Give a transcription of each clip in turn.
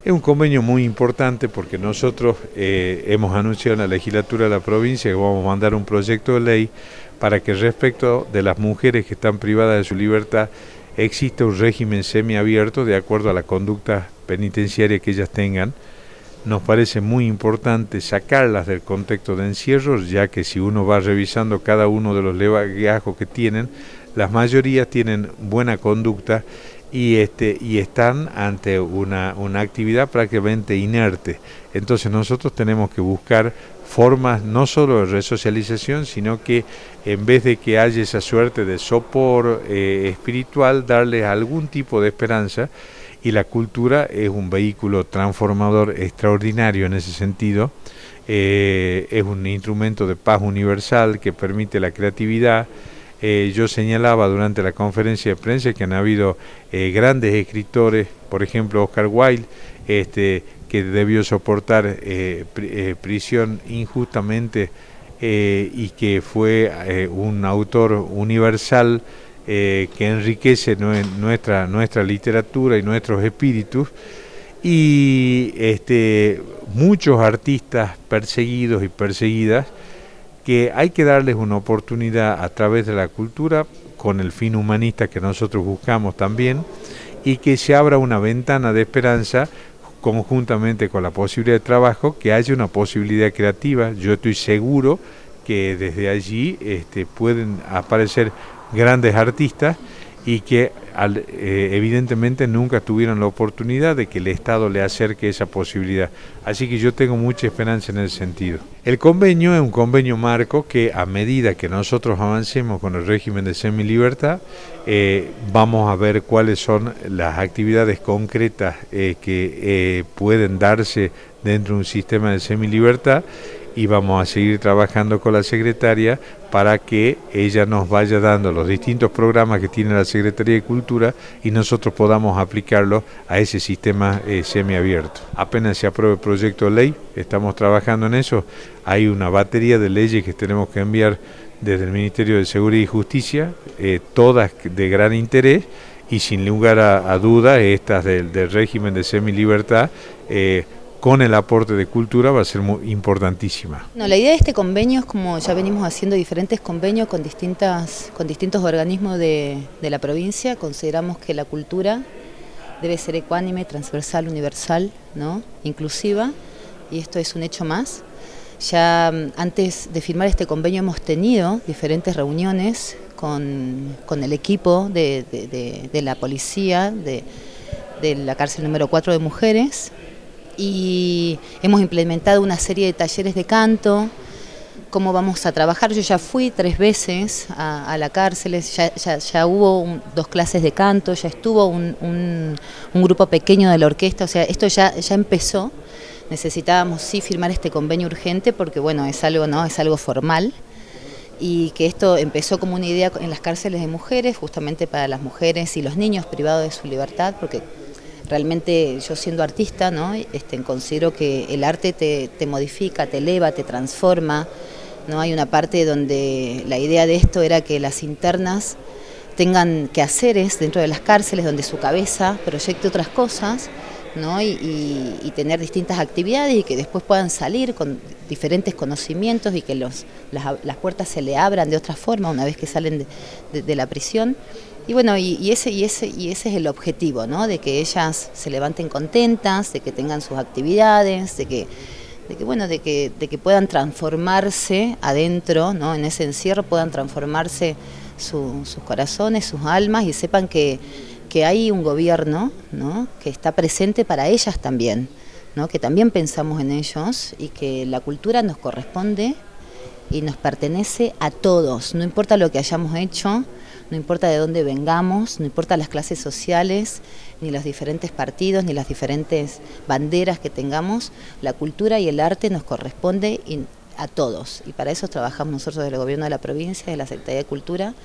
Es un convenio muy importante porque nosotros hemos anunciado en la legislatura de la provincia que vamos a mandar un proyecto de ley para que respecto de las mujeres que están privadas de su libertad exista un régimen semiabierto de acuerdo a la conducta penitenciaria que ellas tengan. Nos parece muy importante sacarlas del contexto de encierro, ya que si uno va revisando cada uno de los levagajos que tienen, las mayorías tienen buena conducta y están ante una actividad prácticamente inerte. Entonces nosotros tenemos que buscar formas no solo de resocialización, sino que en vez de que haya esa suerte de sopor espiritual, darles algún tipo de esperanza, y la cultura es un vehículo transformador extraordinario en ese sentido. Es un instrumento de paz universal que permite la creatividad. Yo señalaba durante la conferencia de prensa que han habido grandes escritores, por ejemplo Oscar Wilde, que debió soportar prisión injustamente y que fue un autor universal que enriquece nuestra literatura y nuestros espíritus, y muchos artistas perseguidos y perseguidas que hay que darles una oportunidad a través de la cultura con el fin humanista que nosotros buscamos también, y que se abra una ventana de esperanza conjuntamente con la posibilidad de trabajo, que haya una posibilidad creativa. Yo estoy seguro que desde allí pueden aparecer grandes artistas y que evidentemente nunca tuvieron la oportunidad de que el Estado le acerque esa posibilidad. Así que yo tengo mucha esperanza en ese sentido. El convenio es un convenio marco que, a medida que nosotros avancemos con el régimen de semilibertad, vamos a ver cuáles son las actividades concretas que pueden darse dentro de un sistema de semilibertad, y vamos a seguir trabajando con la secretaria para que ella nos vaya dando los distintos programas que tiene la Secretaría de Cultura y nosotros podamos aplicarlos a ese sistema semiabierto. Apenas se apruebe el proyecto de ley, estamos trabajando en eso. Hay una batería de leyes que tenemos que enviar desde el Ministerio de Seguridad y Justicia, todas de gran interés, y sin lugar a dudas estas del régimen de semilibertad, con el aporte de cultura, va a ser muy importantísima. No, la idea de este convenio es, como ya venimos haciendo diferentes convenios con distintos organismos de la provincia. Consideramos que la cultura debe ser ecuánime, transversal, universal, ¿no?, inclusiva, y esto es un hecho más. Ya antes de firmar este convenio hemos tenido diferentes reuniones con el equipo de la policía, de la cárcel número 4 de mujeres, y hemos implementado una serie de talleres de canto. ¿Cómo vamos a trabajar? Yo ya fui 3 veces a la cárcel, ya hubo 2 clases de canto, ya estuvo un grupo pequeño de la orquesta, o sea, esto ya empezó. Necesitábamos sí firmar este convenio urgente porque, bueno, es algo, ¿no?, es algo formal, y que esto empezó como una idea en las cárceles de mujeres, justamente para las mujeres y los niños privados de su libertad, porque realmente yo, siendo artista, ¿no?, considero que el arte te modifica, te eleva, te transforma, ¿no? Hay una parte donde la idea de esto era que las internas tengan quehaceres dentro de las cárceles donde su cabeza proyecte otras cosas, ¿no?, y tener distintas actividades, y que después puedan salir con diferentes conocimientos y que las puertas se le abran de otra forma una vez que salen de la prisión. Y bueno, y ese es el objetivo, ¿no?, de que ellas se levanten contentas, de que tengan sus actividades, de que puedan transformarse adentro, ¿no?, en ese encierro puedan transformarse sus corazones, sus almas, y sepan que hay un gobierno, ¿no?, que está presente para ellas también, ¿no?, que también pensamos en ellos, y que la cultura nos corresponde y nos pertenece a todos, no importa lo que hayamos hecho, no importa de dónde vengamos, no importa las clases sociales, ni los diferentes partidos, ni las diferentes banderas que tengamos, la cultura y el arte nos corresponde a todos, y para eso trabajamos nosotros del Gobierno de la provincia, de la Secretaría de Cultura,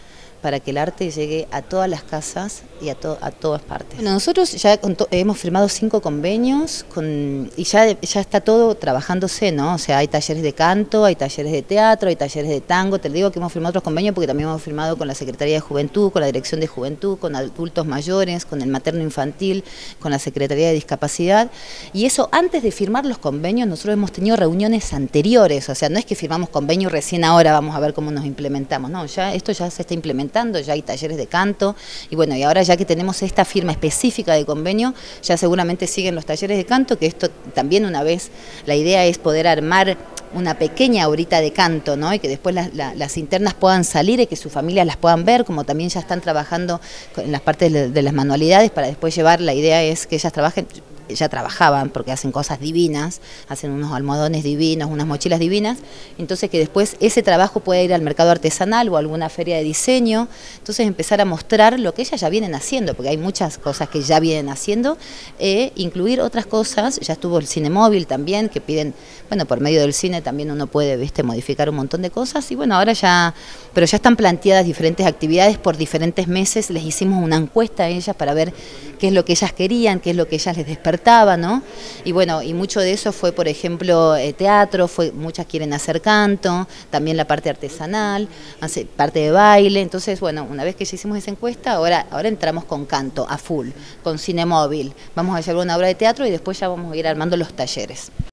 para que el arte llegue a todas las casas y a todas partes. Bueno, nosotros ya hemos firmado 5 convenios y ya está todo trabajándose, ¿no? O sea, hay talleres de canto, hay talleres de teatro, hay talleres de tango. Te digo que hemos firmado otros convenios porque también hemos firmado con la Secretaría de Juventud, con la Dirección de Juventud, con adultos mayores, con el materno infantil, con la Secretaría de Discapacidad. Y eso, antes de firmar los convenios, nosotros hemos tenido reuniones anteriores. O sea, no es que firmamos convenio recién ahora vamos a ver cómo nos implementamos. No, esto ya se está implementando, ya hay talleres de canto. Y bueno, y ahora ya que tenemos esta firma específica de convenio, ya seguramente siguen los talleres de canto, que esto también una vez, la idea es poder armar una pequeña horita de canto, ¿no? Y que después las internas puedan salir y que sus familias las puedan ver, como también ya están trabajando en las partes de las manualidades para después llevar, la idea es que ellas trabajen, ya trabajaban porque hacen cosas divinas, hacen unos almohadones divinos, unas mochilas divinas, entonces que después ese trabajo pueda ir al mercado artesanal o a alguna feria de diseño, entonces empezar a mostrar lo que ellas ya vienen haciendo, porque hay muchas cosas que ya vienen haciendo, incluir otras cosas. Ya estuvo el cine móvil también, que piden, bueno, por medio del cine también uno puede, modificar un montón de cosas, y bueno, ahora ya, pero ya están planteadas diferentes actividades por diferentes meses. Les hicimos una encuesta a ellas para ver qué es lo que ellas querían, qué es lo que ellas les despertaba, ¿no? Y bueno, y mucho de eso fue, por ejemplo, teatro, muchas quieren hacer canto, también la parte artesanal, parte de baile. Entonces, bueno, una vez que ya hicimos esa encuesta, ahora entramos con canto a full, con cine móvil. Vamos a llevar una obra de teatro y después ya vamos a ir armando los talleres.